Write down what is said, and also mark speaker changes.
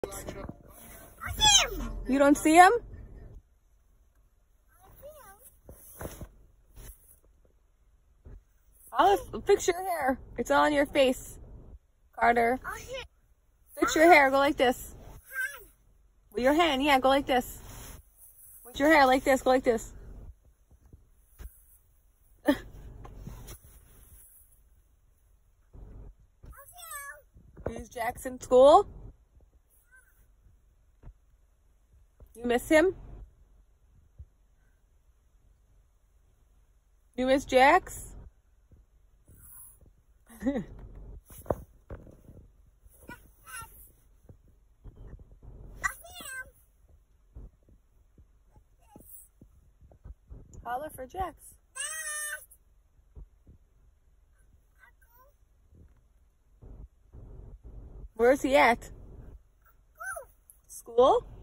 Speaker 1: You don't see him? Olive, fix your hair. It's all on your face. Carter. Fix your hair. Go like this. With your hand. Yeah, go like this. With your hair like this. Go like this. Is Jackson school? You miss him? You miss Jax? Holler for Jax. Where's he at? School?